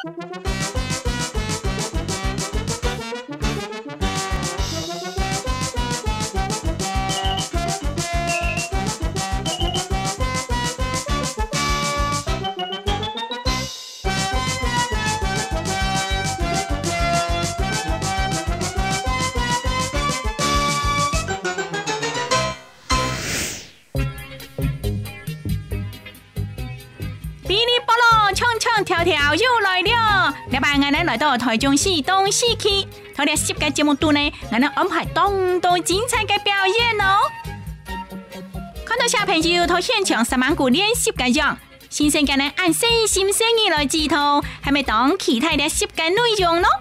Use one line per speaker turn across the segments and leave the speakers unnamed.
条条又来了！礼拜我哋来到台中市东市区，佢哋10个节目度呢，我哋安排当多精彩嘅表演哦。看到小朋友到现场10万股练习嘅样，先生嘅呢按细心细意来指导，系咪当其他嘅10个内容咯？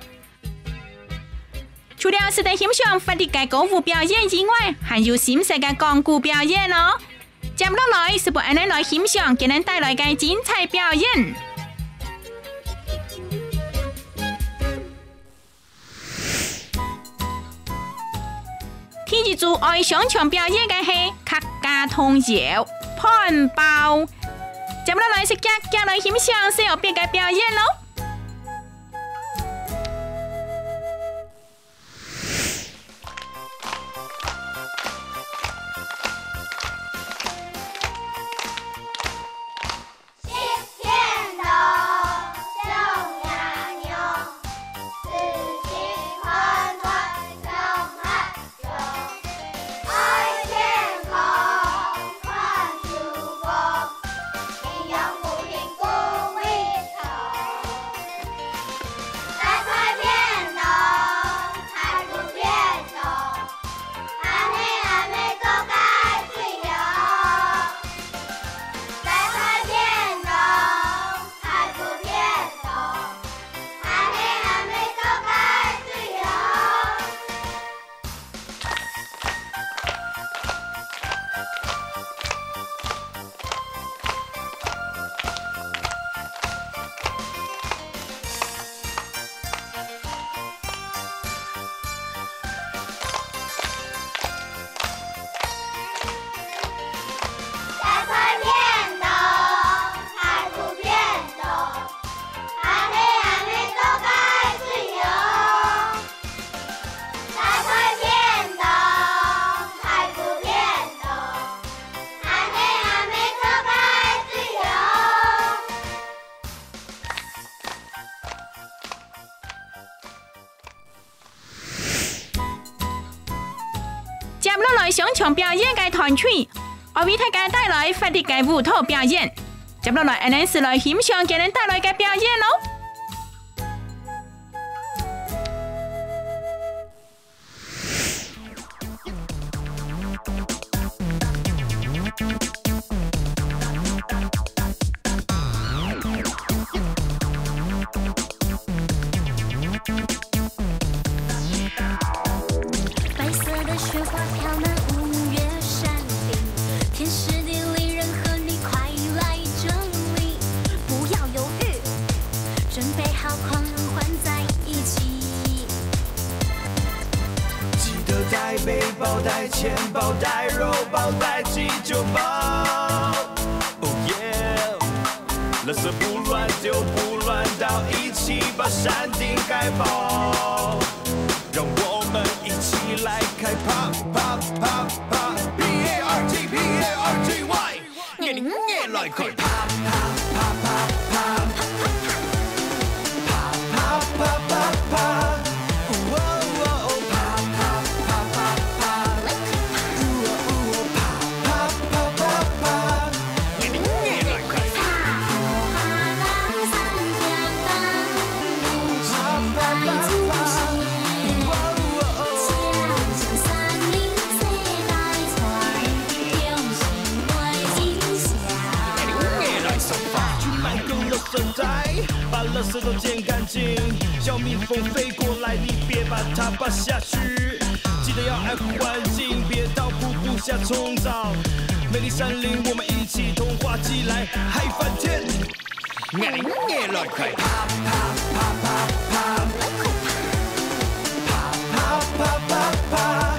除了是在欣赏法律嘅歌舞表演以外，还有新式嘅讲古表演哦。接落来是不按你来欣赏给人带来嘅精彩表演。第一组爱上场表演嘅係客家童謠盤包，接落來是家來欣賞小別嘅表演咯。接落來上場表演嘅團隊，我為大家帶來法律嘅舞蹈表演。接落來，我哋是來欣賞給人帶來嘅表演咯。
带背包、带钱包、带肉包、带急救包。Oh yeah， 垃圾不乱丢，不乱倒，一起把山顶盖爆。让我们一起来开趴趴趴趴 ，P-A-R-T P-A-R-T-Y， 你来开趴趴趴趴趴。把垃圾都捡干净，小蜜蜂飞过来，你别把它拔下去。记得要爱护环境，别到瀑布下冲澡。美丽山林，我们一起童话起来，嗨翻天！来开啪啪啪啪啪，啪啪啪啪啪。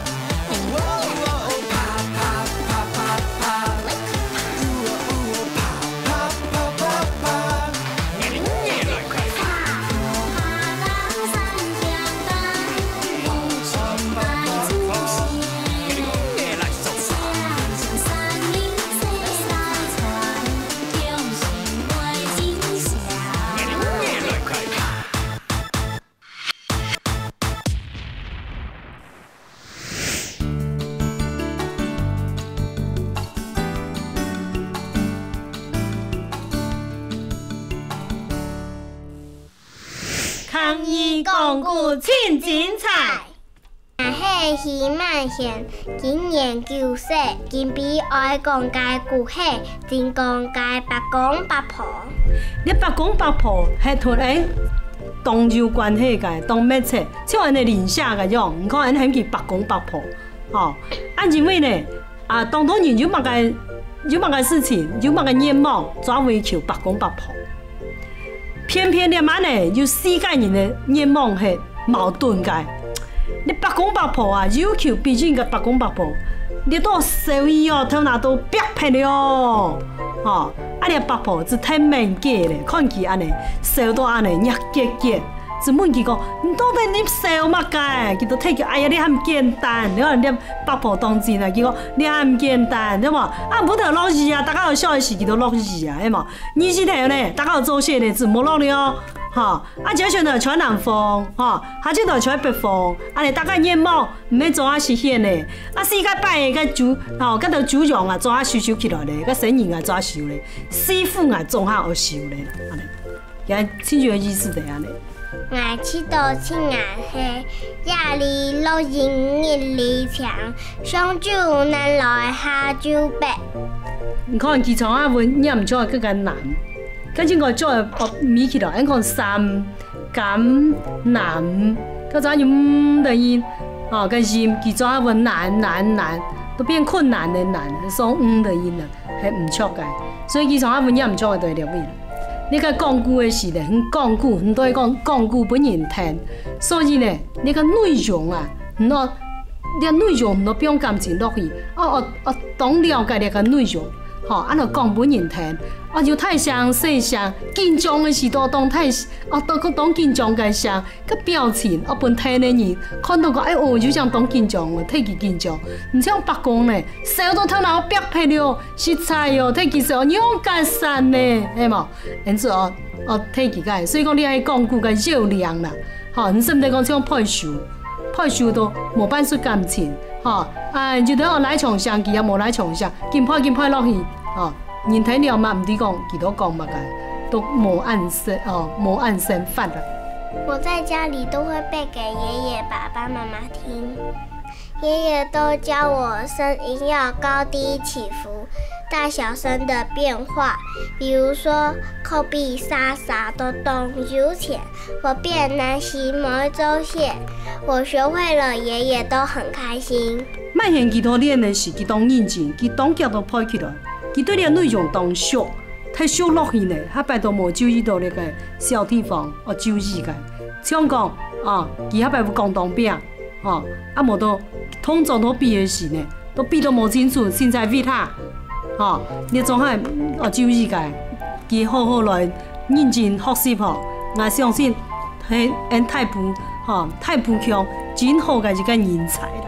参与讲古真精彩。
那是漫现，今研究说，今比爱讲解古戏，真讲解八公八婆。
你八公八婆係同當有關係嘅，當咩切？像安尼聯下嘅樣，唔看安係叫八公八婆，哦。因為呢，當多人有乜嘅事情，有乜嘅願望，轉為求八公八婆。偏偏你媽呢，有世界人嘅願望係矛盾嘅。你八公八婆啊，要求畢竟嘅八公八婆，你都收益哦，頭拿都逼迫了哦，哦，你八婆是太敏感咧，看佢安尼收到安尼熱結結，只問佢講，你到底你收乜嘅？佢都睇佢，哎呀，你還唔簡單，你話你八婆當真啊？佢講你還唔簡單，對嘛？唔得落字啊，大家有笑嘅時佢都落字啊，係嘛？你是睇咧，大家有做些咧，字冇落了。這陣就傳南風，下隻就傳北風，你大家願望唔免做下實現咧。世界擺個主，嗰度主人啊做下收起來咧，個神人啊做下收咧，師傅啊做下學收咧，安尼，也清楚意思係安尼。
我知道親眼係夜裡落影日裡長，上就難來下就白。
你看佢從阿文念咗更加難。跟住我再咪起來，一個三減難，嗰陣用的音，跟音佢做下個難，都變困難的難，雙的音啦，係唔錯嘅。所以佢從阿文也唔錯嘅對了位。你個講古嘅時咧，講古唔對講古本人聽，所以咧你個內容啊，你內容唔不用感情落去，當了解你個內容。按照講本人聽，就太詳細詳，緊張的時都當太，當緊張嘅聲，個表情，本聽的人看到個，就像當緊張，睇佢緊張。唔像八公呢，笑到頭腦逼迫了，實在哦，睇佢說勇敢散呢，係嘛？因此睇佢個，所以講你係講古嘅熱量啦，唔使唔得講像配受都冇辦出感情。就等我來場上，佢也冇來場上，見派落去，人睇了嘛，唔知講幾多講乜嘅，都冇按身法啦。
我在家裡都會背給爺爺、爸爸媽媽聽，爺爺都教我聲音要高低起伏、大小聲的變化，比如說口鼻沙沙都動有錢，我變南西某周線，我學會了，爺爺都很開心。
賣現佢都練的是佢當認真，佢當腳都拍起來，佢對啲內容當熟，太熟落去呢，他擺到冇注意到那個小地方，注意嘅。像講佢下擺有講當兵，冇到通常都比嘅時呢，都比到冇清楚，現在為他，你總係注意嘅，佢好好來認真學習嗬，我相信係太補強，真好嘅一個人才啦。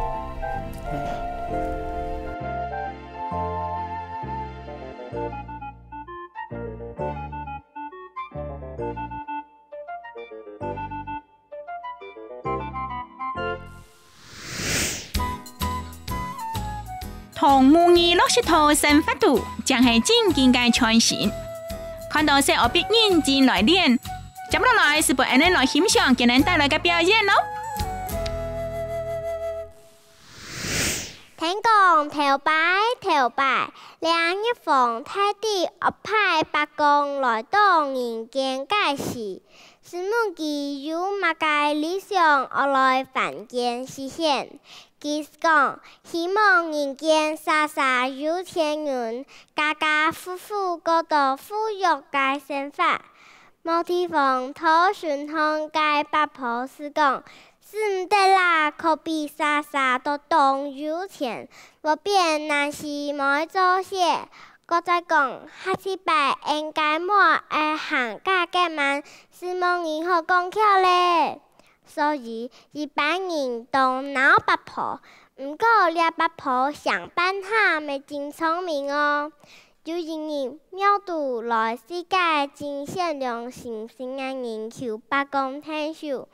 同母兒落石頭生發度，將係正經嘅傳承。看到細學別認真來練，接落來是不按人來欣賞給人帶來嘅表演咯。
聽講頭擺，兩日逢太地學派八公來到人間解釋，是問佢有乜嘅理想而來凡間實現。佢講希望人間莎莎有錢人，家家戶戶過到富裕嘅生活。某地方討順行嘅八婆是講，是唔得啦，可比莎莎都當有錢，我變難是冇做些。我再講，下次擺應該冇愛行價嘅慢，是望人好講巧咧。所以一般人都鬧八婆，唔過呢八婆上班下咪真聰明哦。有人妙度來世界真善良心性嘅人求八公聽受，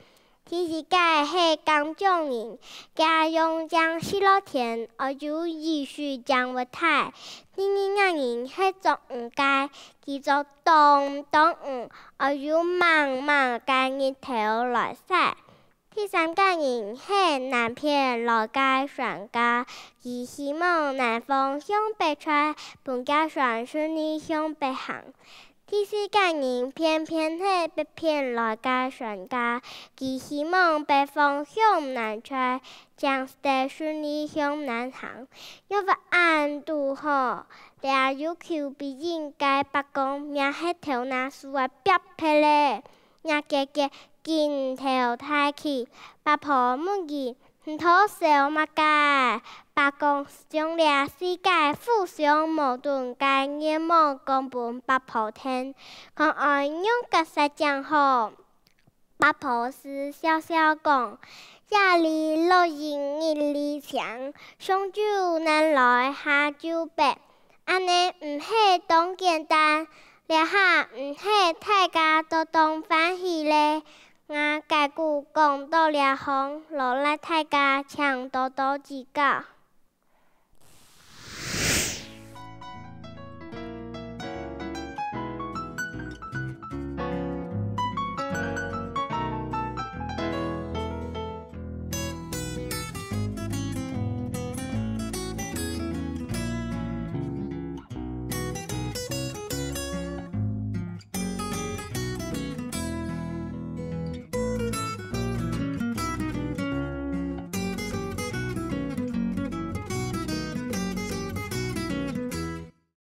第四届是江中人，家用将西洛田，而有艺术将物体。第二人是作五界，其作东而有茫茫嘅日頭來曬。第三個人是南片來界船家，佢希望南方向北吹，本家船順利向北行。第四個人偏是北片來界船家，佢希望北方向南吹，將得順利向南行。因為按度好，也有求必應該北講，也係頭那樹嘅別皮咧，也個鏡頭太起，八婆母兒唔妥小物界，八公將倆世界互相矛盾嘅業務講本八婆聽，看愛用個實講好，八婆是笑笑講，夜裡落雨日裡強，上就難來下就白，安尼唔係當簡單，倆下唔係大家都當歡喜咧。我解句講到了行，落來大家請多多指教。